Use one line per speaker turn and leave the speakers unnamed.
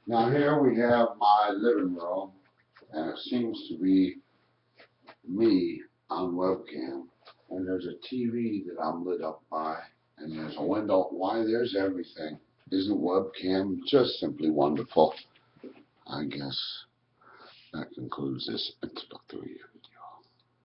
Now here we have my living room, and it seems to be me on webcam. And there's a TV that I'm lit up by, and there's a window. Why, there's everything. Isn't webcam just simply wonderful? I guess that concludes this introductory